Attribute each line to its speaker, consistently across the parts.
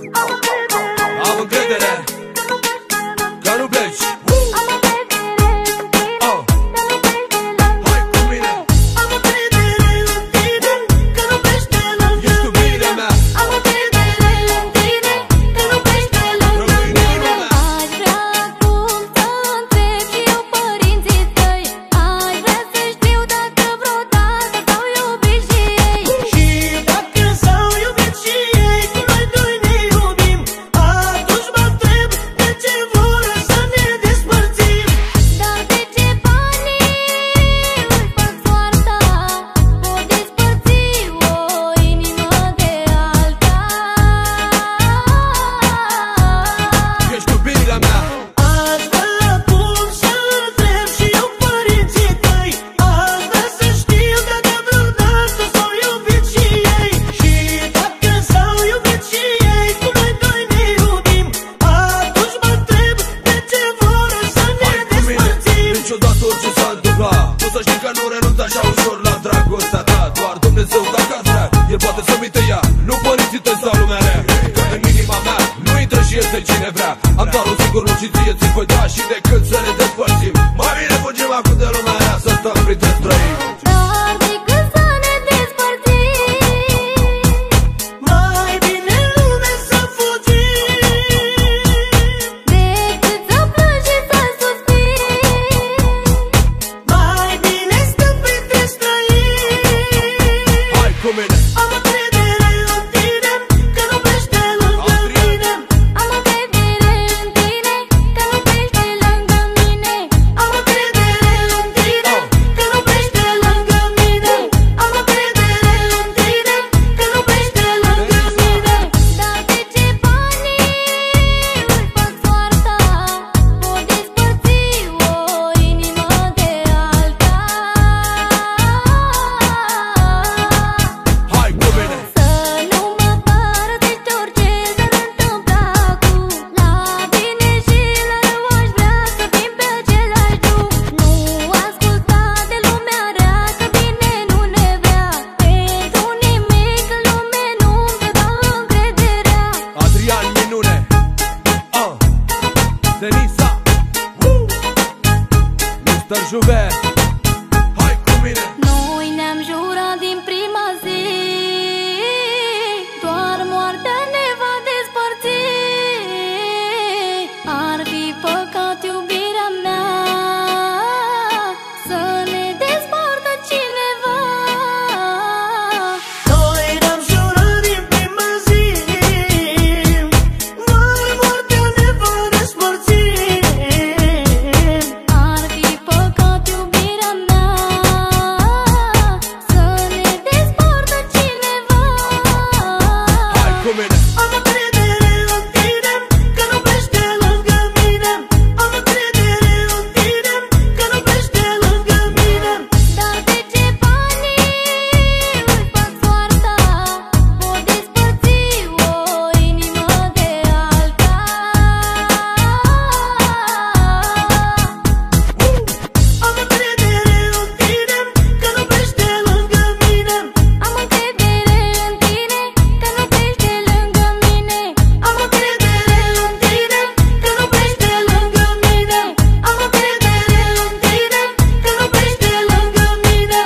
Speaker 1: Am încredere că nu pleci. Hai cu mine.
Speaker 2: Am încredere în tine că nu pleci de lângă mine. Am încredere în tine că nu pleci de lângă mine.
Speaker 3: Aș vrea acum să întreb și eu părinții tăi. Aș vrea să știu dacă vreodată s-au iubit și ei.
Speaker 2: Și dacă s-au iubit și ei, cum noi doi ne iubim, atunci mă întreb de ce vor să ne despărțim.
Speaker 3: Dar de ce banii îi fac soarta? Pot despărți o inimă de alta.
Speaker 1: Ești iubirea mea.
Speaker 2: Aș vrea acum să întreb și eu părinții tăi. Aș vrea să știu dacă vreodată s-au iubit și ei. Și dacă s-au iubit și ei, cum noi doi ne iubim, atunci mă întreb de ce vor să ne
Speaker 1: Hai cu mine.
Speaker 2: despărțim.
Speaker 1: Niciodată orice s-a întâmplat, tu să știi că nu renunț așa ușor la dragostea ta. Doar Dumnezeu dacă ați vrea, El poate să mi te ia, nu părinții tăi sau lumea rea. Că în inima mea nu intră și este cine vrea. Am doar un singur loc și ție ți-l voi da. Și decât să ne despărțim, mai bine fugim acum de lumea rea, să stăm printre străini.
Speaker 3: Dar decât să ne despărțim,
Speaker 2: Mai bine în lume să fugim,
Speaker 3: decât să plângi și să suspiri,
Speaker 2: mai bine stăm printre străini.
Speaker 1: Hai cu mine.
Speaker 2: Am încredere în tine că nu pleci de lângă mine.
Speaker 3: am încredere în tine că nu pleci de lângă mine.
Speaker 2: Am încredere în tine că nu pleci de lângă mine. Am încredere în tine că nu pleci de lângă mine.
Speaker 3: Dar de ce banii îi fac soarta? Pot despărți o inimă de alta.
Speaker 1: Hai cu mine.
Speaker 3: Să nu mă părăsești orice s-ar întâmpla acum. La bine și la rău aș vrea să fim pe același drum. Nu asculta de lumea rea că bine nu ne vrea. Pentru nimic în lume nu-mi dă încrederea.
Speaker 1: Adrian Minune, Denisa, Mr. Juve. Hai cu mine.
Speaker 3: Noi ne-am jurat din prima zi, doar moartea ne va despărți. Ar fi păcat iubirea mea să ne despartă cineva.
Speaker 2: Noi ne-am jurat din prima zi, doar moartea ne va despărți.
Speaker 3: Ar fi păcat iubirea mea să ne despartă cineva.
Speaker 1: Hai cu mine.
Speaker 2: Am încredere în tine că nu pleci de lângă mine. Am încredere în tine că nu pleci de lângă mine.
Speaker 3: Dar de ce banii îi fac soarta? Pot despărți o inimă de alta.
Speaker 2: Am încredere în tine că nu pleci de lângă mine.
Speaker 3: Am încredere în tine că nu pleci de lângă mine.
Speaker 2: Am încredere în tine că nu pleci de lângă mine. Am încredere în tine că nu pleci de lângă mine.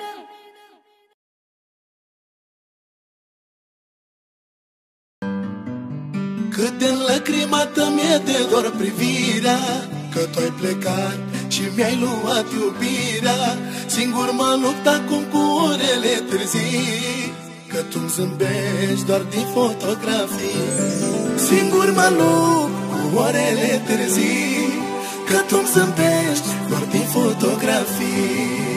Speaker 4: Cât de înlăcrimată mi-e de dor privirea, că tu-ai plecat și mi-ai luat iubirea. Singur mă lupt acum cu orele târzii, că tu-mi zâmbești doar din fotografii. Singur mă lupt cu orele târzii, că tu-mi zâmbești doar din fotografii.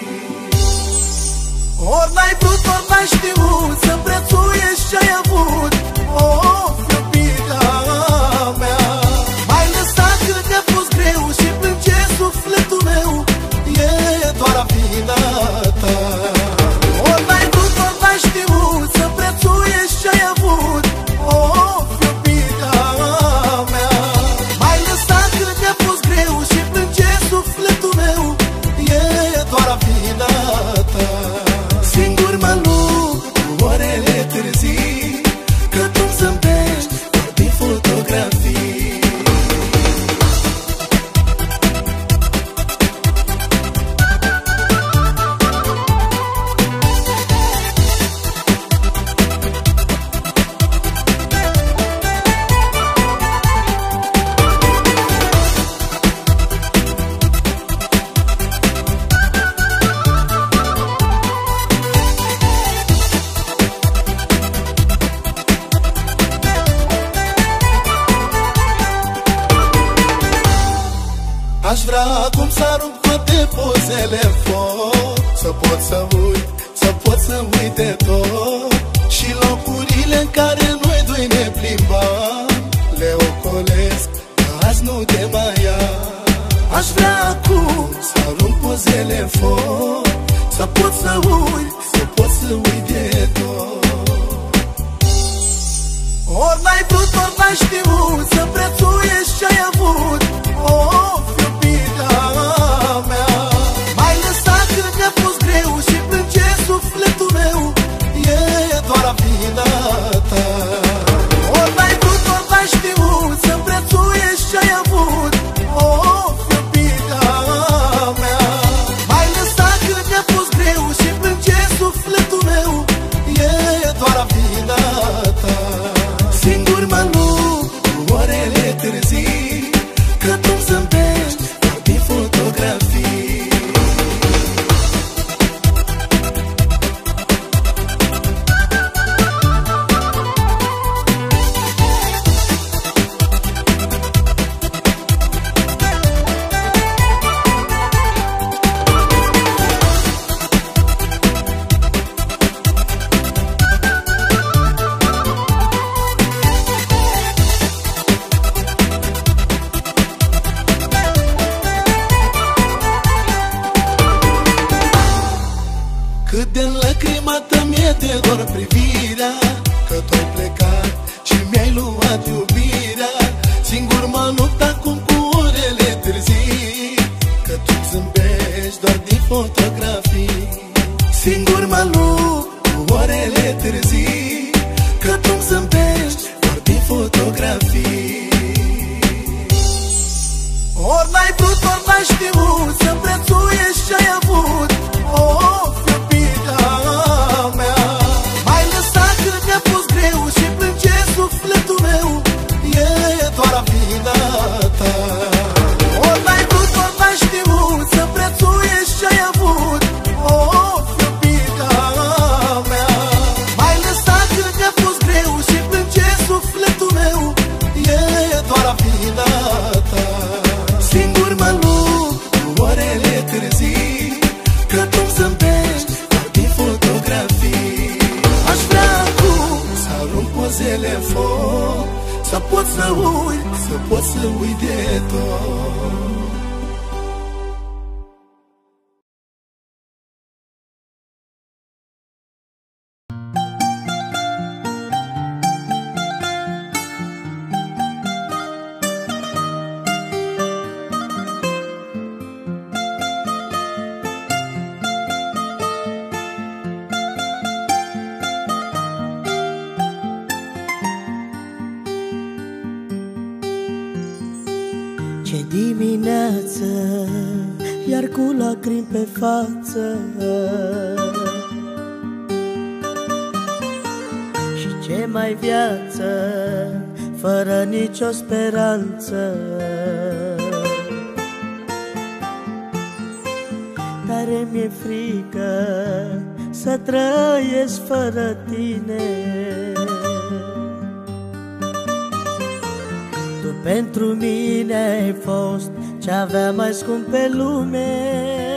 Speaker 4: Ori n-ai vrut, ori n-ai știut să prețuiești ce-ai avut. Of, iubirea mea, m-ai lăsat când mi-a fost greu și plânge sufletul meu, e doar vina ta. Ori n-ai vrut, ori n-ai știut să prețuiești ce-ai avut. Of, iubirea mea, m-ai lăsat când mi-a fost greu și plânge sufletul meu, e doar vina ta. Singur mă lupt cu orele târzii, că tu Aș vrea acum să arunc toate pozele în foc, să pot să uit, să pot să uit de tot. Și locurile în care noi doi ne plimbam, le ocolesc, că azi nu te mai am. Aș vrea acum să arunc pozele în foc, să pot să uit, să pot să uit de tot. Ori n-ai vrut, ori n-ai știut să prețuiești ce-ai avut. Of, iubirea mea, m-ai lăsat când mi-a fost greu și plânge sufletul meu, e doar vina ta. Ori n-ai vrut, ori n-ai știut să prețuiești ce-ai avut. Of, iubirea mea, m-ai lăsat când mi-a fost greu și plânge sufletul meu, e doar vina ta. Singur mă lupt cu orele târzii, că tu-mi zâmbești doar din fotografii. Cât de înlăcrimată mi-e de dor privirea, că tu-ai plecat și mi-ai luat iubirea. Singur mă lupt acum cu orele târzii, că tu-mi zâmbești doar din fotografii. Singur mă lupt cu orele târzii, că tu-mi zâmbești doar din fotografii. Ori n-ai vrut, ori n-ai știut să prețuiești ce-ai avut. Of, iubirea mea, m-ai lăsat când mi-a fost greu și plânge sufletul meu, e doar vina ta. Ori n-ai vrut, ori n-ai știut să prețuiești ce-ai avut. Of, iubirea mea, m-ai lăsat când mi-a fost greu și plânge sufletul meu, e doar vina ta. Singur mă lupt cu orele târzii, că tu-mi zâmbești doar din fotografii. Aș vrea acum să arunc pozele în foc, să pot să uit, să pot să uit de tot.
Speaker 2: Ce dimineață, iar cu lacrimi pe față, și ce mai viață, fără nicio speranță. Tare mi-e frică să trăiesc fără tine. Tu pentru mine ai fost ce aveam mai scump pe lume.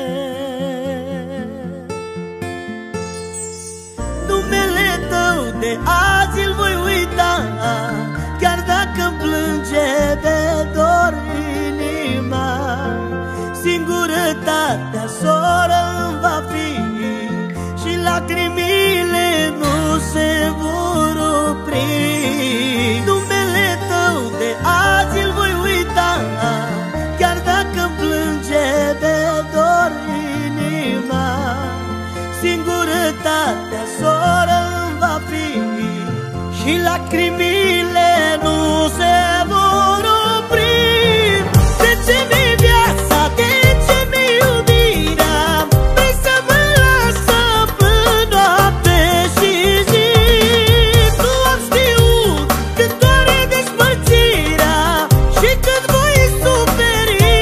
Speaker 2: Numele tău de azi îl voi uita, chiar dacă-mi plânge de dor inima. Singurătatea soră îmi va fi și lacrimile nu se vor opri. Numele tău de azi îl voi uita, chiar dacă-mi plânge de dor inima. Singurătatea soră îmi va fi și lacrimile nu se vor opri. De ce mi-e viața, de ce mi-e iubirea? Vrei să mă lasă până noapte și zi. Nu am știut cât doare despărțirea și cât voi suferi.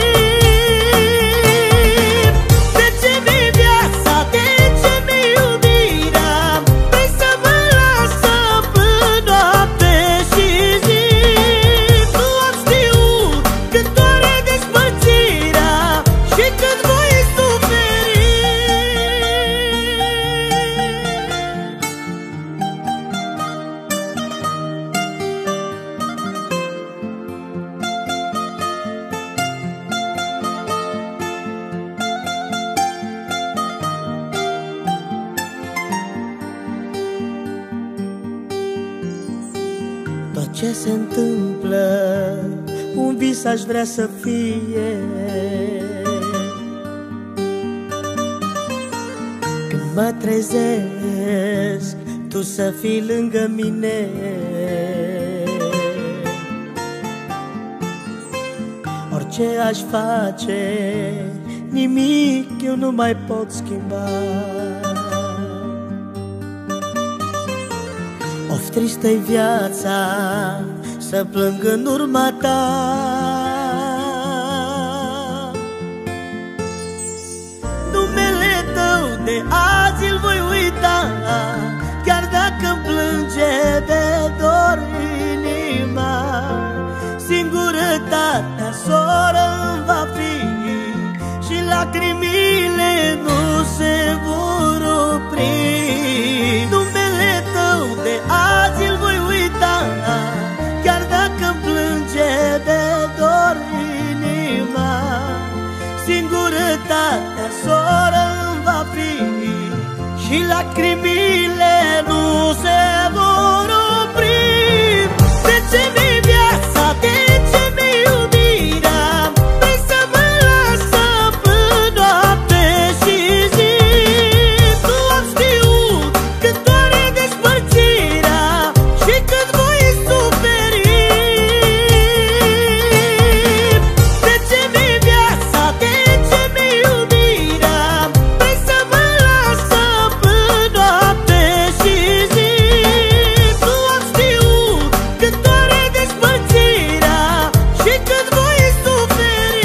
Speaker 2: De ce mi-e viața, de ce mi-e iubirea? Vrei să mă lasă până noapte Tot ce se întâmplă, un vis aș vrea să fie. Când mă trezesc, tu să fii lângă mine. Orice aș face, nimic eu nu mai pot schimba. Of, tristă-i viața, să plâng în urma ta. Numele tău de azi îl voi uita, chiar dacă-mi plânge de dor inima. Singurătatea soră îmi va fi și lacrimile nu se vor opri. Numele tău de azi îl voi uita, chiar dacă-mi plânge de dor inima. Singurătatea soră îmi va fi și lacrimile nu se vor opri. De ce mi-i viața, de ce mi-i iubirea? Vrei să mă lasă până noapte și zi. Nu am știut cât doare despărțirea și cât voi suferi. De ce mi-i viața, de ce mi-i iubirea? Vrei să mă lasă până noapte și zi. Nu am știut cât doare despărțirea și cât voi suferi.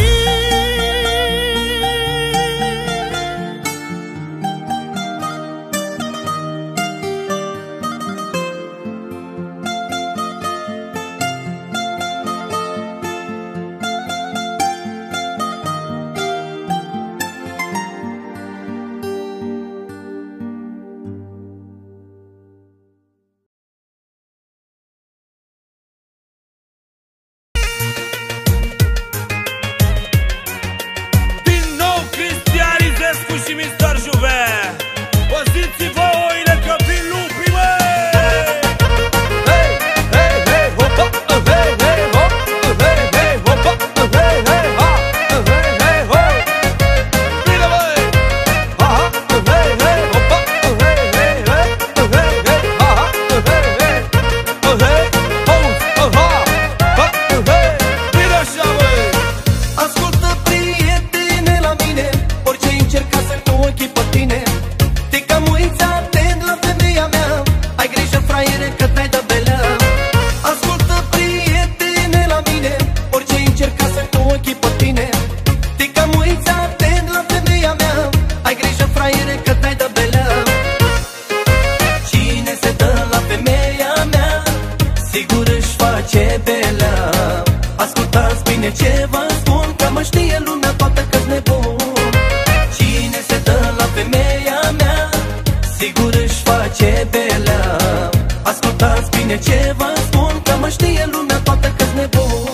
Speaker 1: Din nou Cristian Izescu și Mr. Juve. Păziți-vă oile că vin lupii, măi! Hei, hei, hei, hopa, hei, hei, hop, hei, hei, hopa, hei, hei, ha, hei, hei, ho. Bine, măi! Ha, ha, hei, hei, hopa, hei, hei, hei, hei, hei, ha, ha, hei, hei, hei, ho, ha, ha, hei. Bine așa, măi!
Speaker 4: Ascultă, prietene, la mine, orice încerca să nu ochii pe tine. Te cam uiți atent la femeia mea, ai grijă, fraiere, că te-ai dă belea. Ascultă, prietene, la mine, orice încerca să nu ochii pe tine. Te cam uiți atent la femeia mea, ai grijă, fraiere, că te-ai dă belea. Cine se dă la femeia mea, sigur își face belea. Ascultați bine ce vă spun, că mă știe lumea toată că-s nebun. Cine se dă la femeia mea, sigur își face belea. Ascultați bine ce vă spun, că mă știe lumea toată că-s nebun.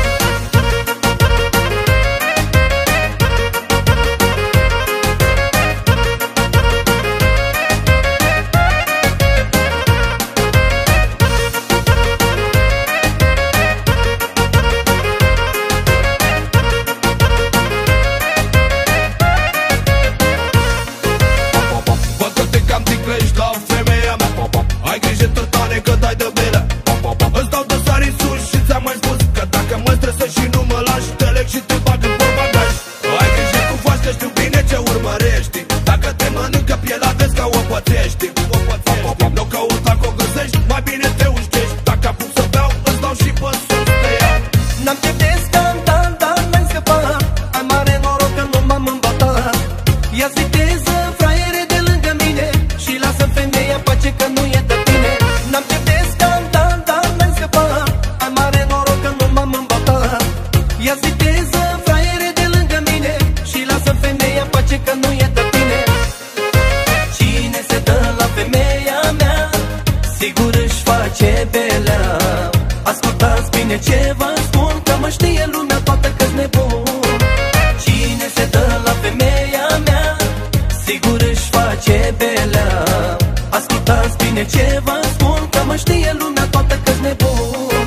Speaker 1: Văd că te cam ticlești la femeia mea. Ai grijă, tătane, că dai de belea. Îți dau de sari sus și ți-am mai spus că dacă mă stresezi și nu mă lași, te leg și te bag în bagaj. Ai grijă cum faci, că știu bine ce urmărești. Dacă te mănâncă pielea, vezi că o pățești. Nu căuta că o găsești, mai bine te uștești. Dacă apuc să beau, îți dau și pe sus te iau.
Speaker 4: N-am chef de scandal, dar n-am scăpat. Ai mare noroc că nu m-am îmbătat. Ia-ți viteză, fraiere, de lângă mine și lasă femeia în pace, că nu e de tine. N-am chef de scandal, dar n-am scăpat. Ai mare noroc că nu m-am îmbătat. Ia-ți viteză, fraiere, de lângă mine și lasă femeia în pace, că nu e de tine. Cine se dă la femeia mea, sigur își face belea. Ascultați bine ce vă spun, că mă știe lumea toată că-s nebun. Cine se dă la femeia mea, sigur își face belea. Ascultați bine ce vă spun, că mă știe lumea toată că-s nebun.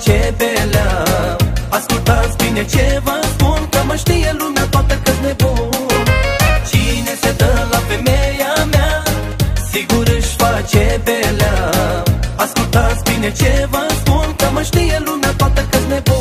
Speaker 5: face belea. Ascultați bine ce vă spun, că mă știe lumea toată că-s nebun. Cine se dă la femeia mea, sigur își face belea. Ascultați bine ce vă spun, că mă știe lumea toată că-s nebun.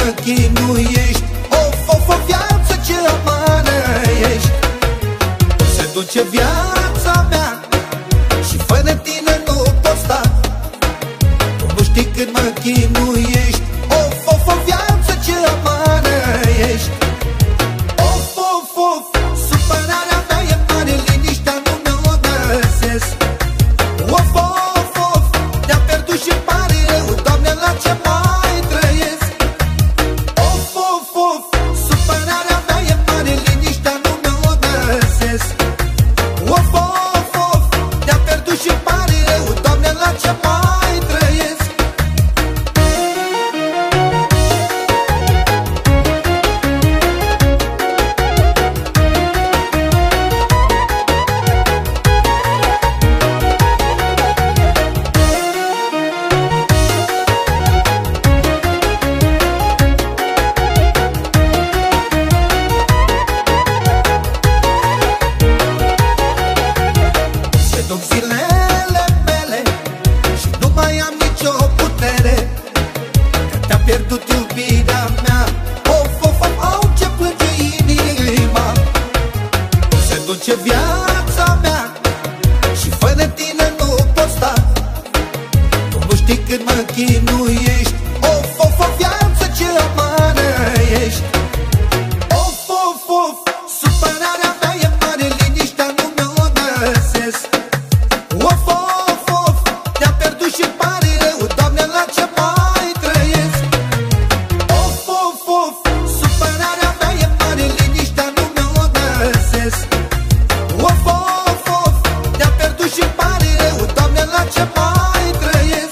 Speaker 4: mă chinuiești. Of, of, o viață ce amară ești. Se duce viața mea și fără tine nu pot sta. Tu nu știi cât mă chinuiești. Of, of, o viață ce amară ești. Of, of, of, supărarea mea e mare, liniștea nu mi-o găsesc. Of, of, of, te-am pierdut și pare rău, Doamne, la ce mai trăiesc. Of, of, of, supărarea mea e mare, liniștea nu mi-o găsesc. Of, of, of, te-am pierdut și pare rău, Doamne, la ce mai trăiesc. Se duc zilele mele și nu mai am nicio putere, că te-a pierdut iubirea mea. Of, of, of, au ce plânge inima. Se duce viața mea și fără tine nu pot sta. Tu nu știi cât mă chinuiești. Of, of, o viață ce amară ești. Of, of, of, supărarea mea e mare, liniștea nu mi-o găsesc. Of, of, of, te-am pierdut și pare rău, Doamne, la ce mai trăiesc. Of, of, of, supărarea mea e mare, liniștea nu mi-o găsesc. Of, of, of, te-am pierdut și pare rău, Doamne, la ce mai trăiesc.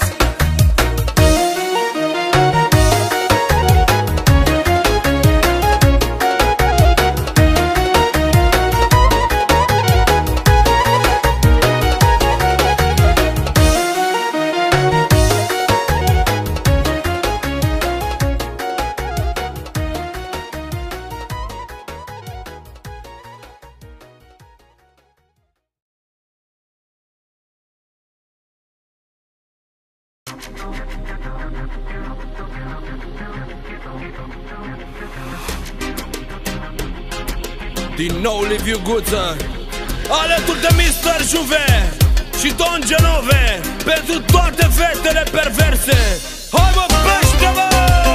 Speaker 1: Din nou Liviu Guță, alături de Mr. Juve și Don Genove, pentru toate fetele perverse. Hai mă, pește, băi!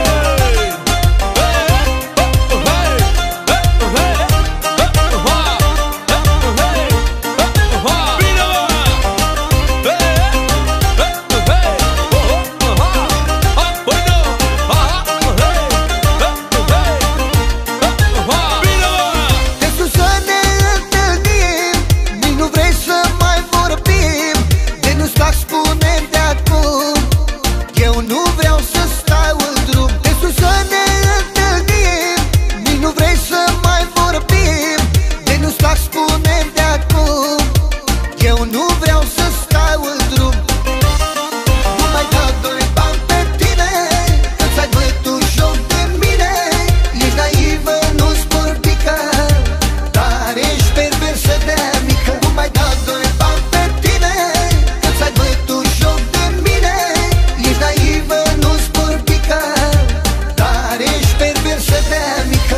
Speaker 4: Spune-mi de acum, eu nu vreau să stau în drum. De sus să ne întâlnim, nici nu vrei să mai vorbim. De nu stac, spune-mi de acum, eu nu vreau să stau în drum. Nu mai dau doi bani pe tine, că-ți ai bătut joc de mine. Ești naivă, nu-ți portică, dar ești perversă de mică. Nu mai dau doi bani pe tine, că-ți ai bătut joc de mine. Ești naivă, nu-ți portică, dar ești perversă de mică.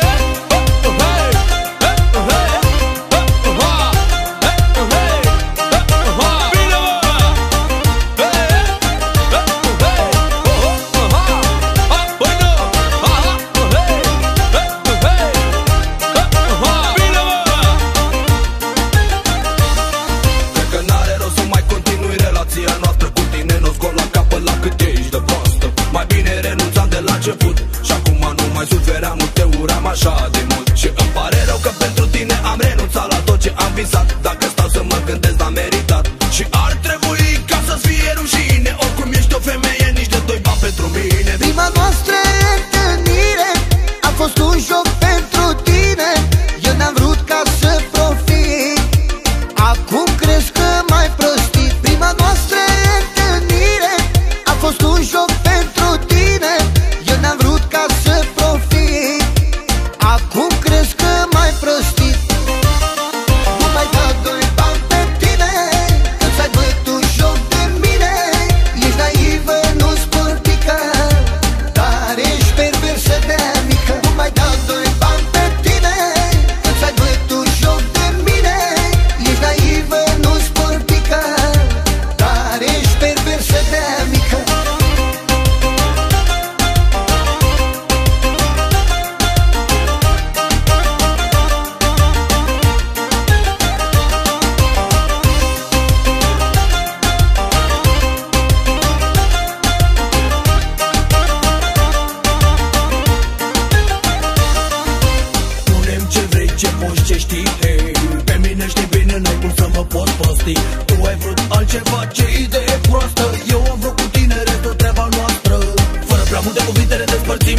Speaker 1: Cred că n-are rost să mai continui relația noastră cu tine. Nu scot la capăt la cât ești de prostă. Mai bine renunțam de la început și acum nu mai sufeream, nu te uram așa de mult. Și îmi pare rău că pentru tine am renunțat la tot ce am visat. Dacă stau să mă gândesc, n-am meritat. Și ar trebui ca să-ți fie rușine. Oricum ești o femeie, nici de doi bani pentru mine.
Speaker 4: Prima noastră întâlnire a fost un joc pentru tine. Eu n-am vrut ca să profit, acum crezi că m-ai prostit. Prima noastră întâlnire a fost un joc pentru tine. Eu n-am vrut ca să profit, acum crezi că m-ai prostit. Nu mai dau doi bani pe tine, că-ți ai bătut joc de mine. Ești naivă, nu-ți portică, dar ești perversă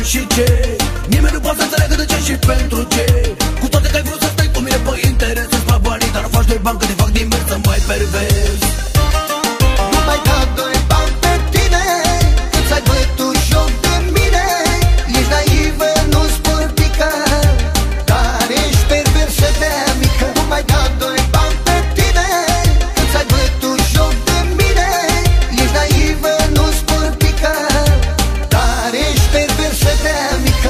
Speaker 6: și ce. Nimeni nu poate să înțeleagă de ce și pentru ce. Cu toate că ai vrut să stai cu mine pe interes, să-ți fac banii, dar nu faci doi bani, că te fac din mers să mai pervers.
Speaker 4: Nu mai da doi bani pe tine, îți ai bătut joc de mine. Ești naivă, nu sportică, dar ești perversă de mică. Nu mai da doi bani pe tine, îți ai bătut joc de mine. Ești naivă, nu sportică, dar ești perversă de mică.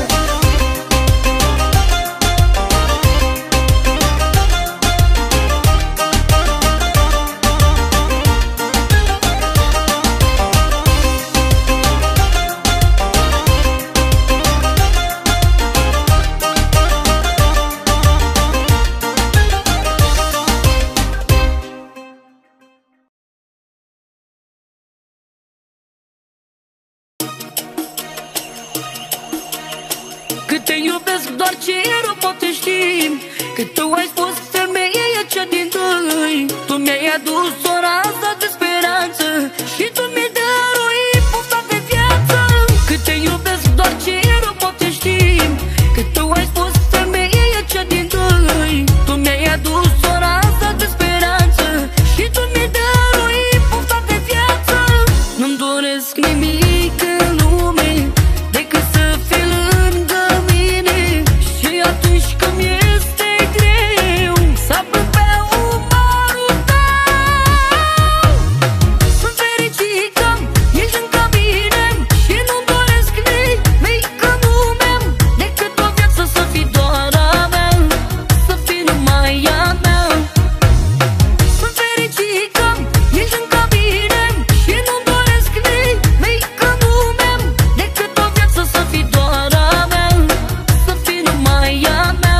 Speaker 7: Cât te iubesc, doar ce rău poate ști, că tu ai fost femeia cea din tâi. Tu mi-ai adus o rază de speranță și tu mi-ai dăruit pofta de viață. Cât te iubesc, doar ce rău poate ști, că tu ai fost femeia cea din tâi. Tu mi-ai adus o rază de speranță și tu mi-ai dăruit pofta de viață. Nu-mi doresc nimic în lume decât să fii lângă mine. Și atunci când este greu, să apăr pe umărul tău. Sunt fericit că ești lângă mine și nu-mi doresc nimic în lume decât o viață să fii doar a mea, să fii numai a mea. Sunt fericit că ești lângă mine și nu-mi doresc nimic în lume decât o viață să fii doar a mea, să fii numai a mea.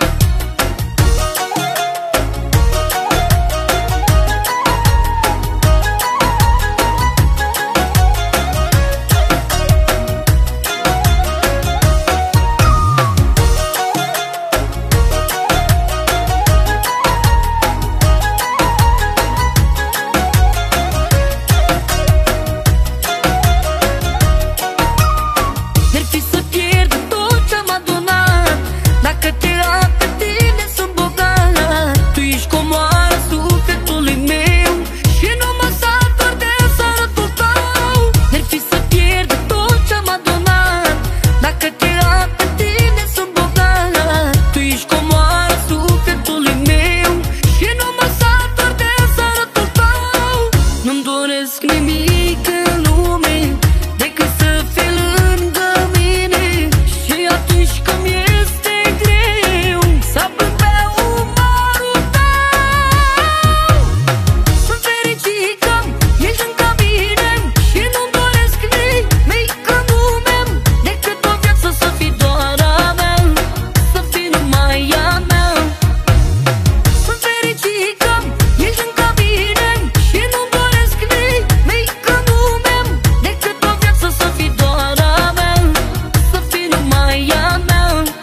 Speaker 7: Mi-ar fi să pierd tot ce-am adunat, dacă te am pe tine sunt bogat. Tu ești comoara sufletului meu și nu mă satur de săratul tău. Mi-ar fi să pierd tot ce-am adunat, dacă te am pe tine sunt bogat. Tu ești comoara sufletului meu și nu mă satur de săratul tău. Nu-mi doresc nimic în lume decât să fii lângă mine. Și atunci când este greu, să apăr pe umărul tău. Sunt fericit că ești lângă mine și nu-mi doresc nimic în lume decât o viață să fii doar a mea, să fii numai a mea. Sunt fericit că ești lângă mine și nu-mi doresc nimic în lume decât o viață să fii doar a mea, să fii numai a mea.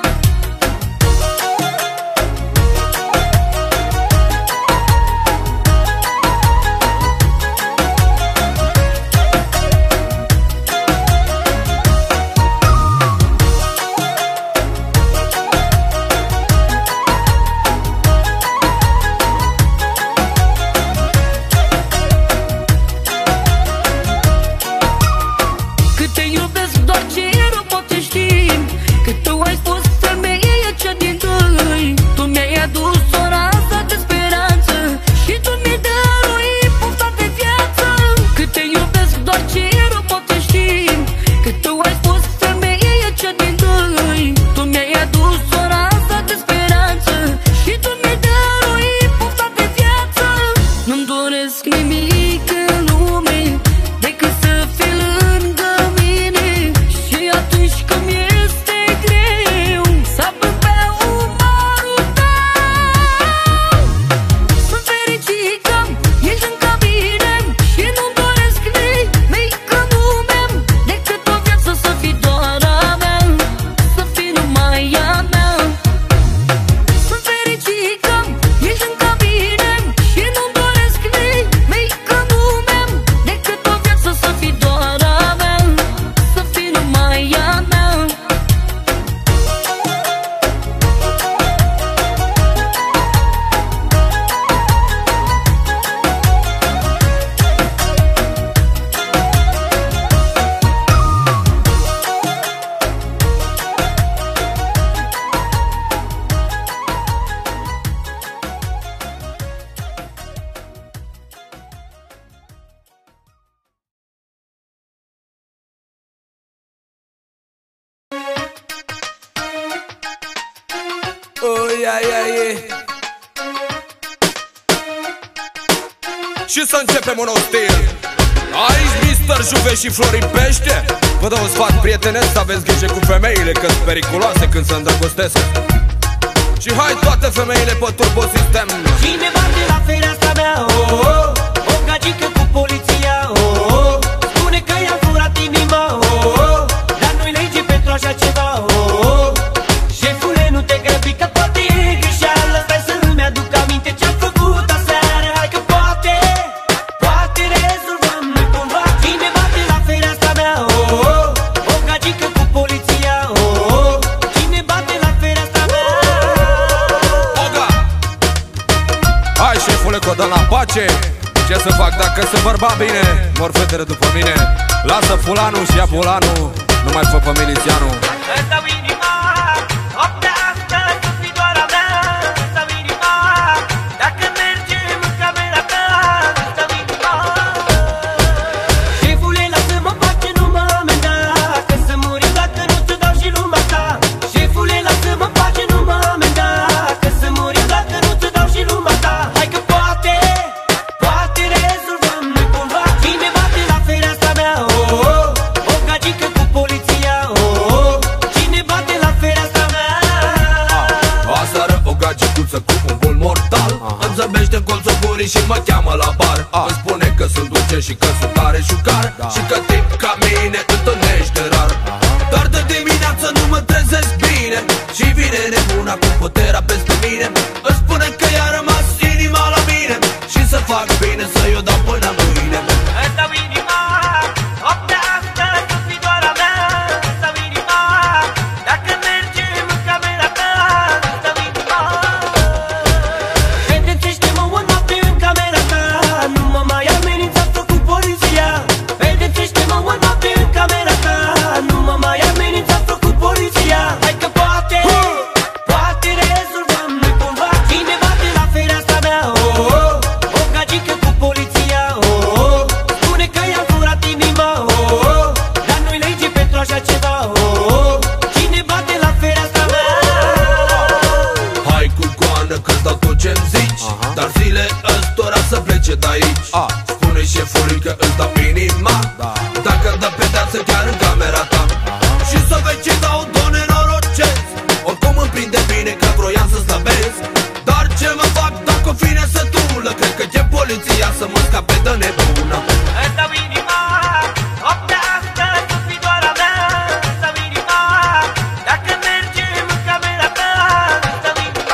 Speaker 7: Cât te iubesc, doar ce rău poate ști, că tu ai fost femeia cea din tâi. Tu mi-ai adus o rază de speranță și tu mi-ai dăruit pofta de viață. Cât te iubesc, doar ce rău poate ști, că tu ai fost femeia cea din tâi. Tu mi-ai adus o rază de speranță și tu mi-ai dăruit pofta de viață. Nu-mi doresc nimic în lume decât să fii lângă mine. Și atunci când este greu, să apăr pe umărul tău. Sunt fericit că ești lângă mine și nu-mi doresc nimic
Speaker 1: Și să începem un nou stil. Aici Mr. Juve și Florin Pește. Vă dau un sfat prietenesc, să aveți grijă cu femeile, că-s periculoase când se îndrăgostesc. Și hai toate femeile pe turbo sistem.
Speaker 2: Cine bate la fereastra mea, oh, oh, o gagică cu poliția, oh, oh, spune că i-a furat inima, oh, oh, dar nu-i lege pentru așa ceva, oh, oh. Șefule, nu te grăbi că poate e greșeală, stai să-mi aduc aminte ce-am făcut aseară. Hai că poate rezolvăm noi cumva. Cine bate la fereastra mea, oh, oh, o gagică cu poliția, oh, oh, cine bate la fereastra mea.
Speaker 1: Oga! Hai șefule că o dăm la pace. Ce să fac dacă sunt bărbat bine? Mor fetele după mine. Lasă fulanul și ia bulanul, nu mai fă pe milițianul.
Speaker 2: Îți dau inima, noaptea asta să fii doar a mea. Îți dau inima, dacă mergem în camera ta. Îți dau inima. Șefule, lasă-mă pace, nu mă amenda, că să mori dacă nu-ți dau și lumea ta. Șefule, lasă-mă pace, nu mă amenda, că să mori dacă nu-ți dau și lumea ta. Hai că poate rezolvăm noi cumva. Cine bate la fereastra mea, oh, oh, o gagică cu poliția, oh, oh, cine bate la fereastra mea.
Speaker 1: Aseară o gagicuță cu un bul mortal îmi zăbește în colțul gurii și mă cheamă la bar. Îmi spune că sunt dulce și că sunt tare șucar, și că tip ca mine întâlnește rar. Dar de dimineață nu mă trezesc bine și vine nebuna cu puterea peste mine. Îmi spune că i-a rămas inima la mine și să fac bine să-i o dau până mâine.
Speaker 2: Îți dau inima, noaptea asta să fii doar a mea. Îți dau inima, dacă mergem în camera ta. Îți dau inima. Pedepsește-mă o noapte în camera ta, nu mă mai amenința cu poliția. Pedepsește-mă o noapte în camera ta, nu mă mai amenința cu poliția. Hai că poate rezolvăm noi cumva. Cine bate la fereastra mea, oh, oh, o gagică cu poliția, oh, oh, spune că i-a furat inima, oh, oh, dar nu-i lege pentru așa ceva, oh, oh. Cine bate la fereastra mea.
Speaker 1: Hai cu goană că-ți dau tot ce-mi zici, dar zile ăstora să plece de-aici. Spune șefului că îți dau inima, dacă dă pedeapsă chiar în camera ta. Și să vezi ce dau, doamne norocesc, oricum îmi prinde bine că vroiam să slăbesc. Dar ce mă fac dacă o fi nesătulă, cred că e poliția să mă scape de nebună.
Speaker 2: Îți dau inima, noaptea asta să fii doar a mea. Îți dau inima, dacă mergem în camera ta. Îți dau inima.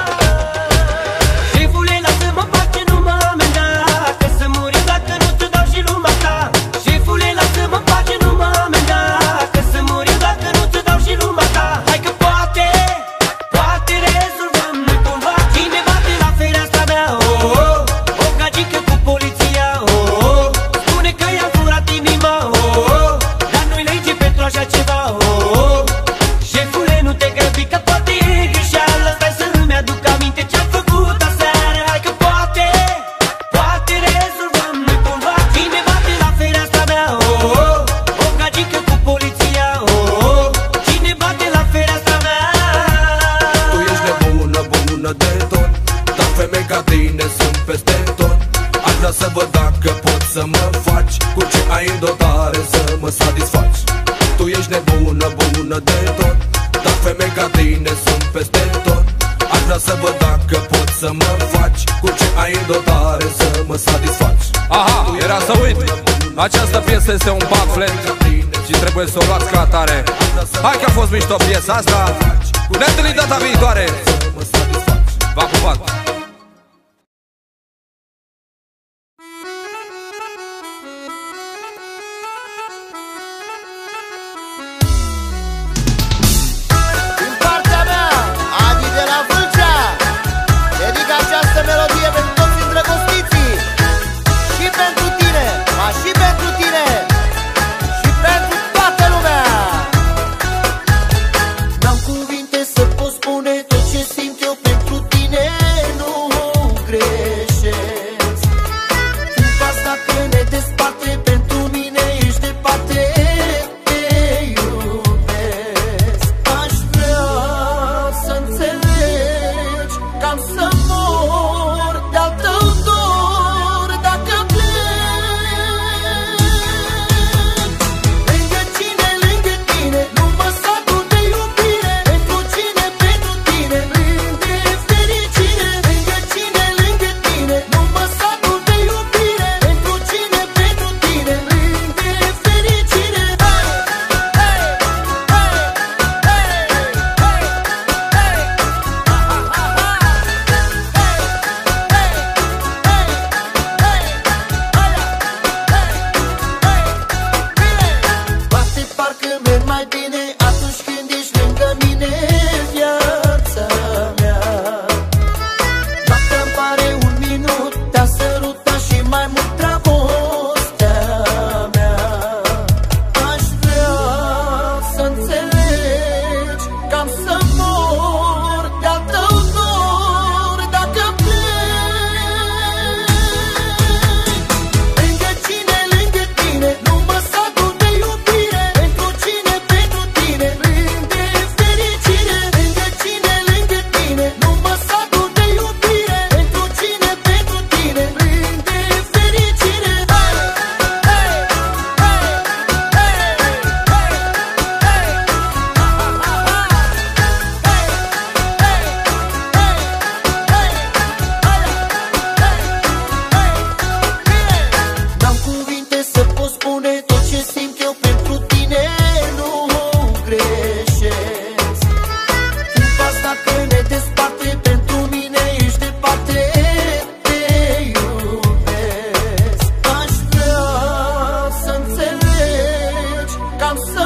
Speaker 2: Șefule, lasă-mă pace, nu mă amenda, că să mori dacă nu-ți dau și lumea ta. Șefule, lasă-mă pace, nu mă amenda, că să mori dacă nu-ți dau și lumea ta. Hai că poate rezolvăm noi cumva. Cine bate la fereastra mea, oh, oh, o gagică cu poliția, oh, oh, spune că i-a furat inima, oh, oh, dar nu-i lege pentru așa ceva, oh, oh. Șefule, nu te grăbi că poate e greșeală, stai să-mi aduc aminte ce-am făcut aseară. Hai că poate rezolvăm noi cumva. Cine bate la fereastra mea, oh, oh, o gagică cu poliția, oh, oh, cine bate la fereastra mea.
Speaker 1: Tu ești nebună, bună de tot, dar femei ca tine sunt peste tot. Aș vrea să văd dacă poți să mă faci, cu ce ai în dotare să mă satisfaci. Tu ești nebună, bună de tot, dar femei ca tine sunt peste tot. Aș vrea să văd dacă poți să mă faci, cu ce ai în dotare să mă satisfaci. Aha, era să uit, această piesă este un pamflet și trebuie să o luați ca atare. Hai că a fost mișto piesa asta. Ne întâlnim data viitoare. V-a pupat.
Speaker 8: Din partea mea, Adi de la Vâlcea, dedic această melodie pentru toți îndrăgostiții. Și pentru tine, ma și pentru tine, și pentru toată lumea. N-am cuvinte să pot spune tot ce simt eu pentru tine. Nu
Speaker 4: mai bine atunci când ești lângă mine, viața mea. Dacă-mi pare un minut, te-a sărutat și mai mult dragostea mea. Aș vrea să înțelegi că am să mor de-al tău dor dacă pleci. Lângă cine, lângă tine, nu mă satur de iubire. Pentru cine, pentru tine, plin de fericire. Lângă cine, lângă tine, nu mă satur de iubire. Pentru cine, pentru tine, plin de fericire. N-am cuvinte să pot spune tot ce simt eu pentru tine, nu greșesc. Timp asta că ne desparte, pentru mine ești departe, te iubesc. Aș vrea să înțelegi că am să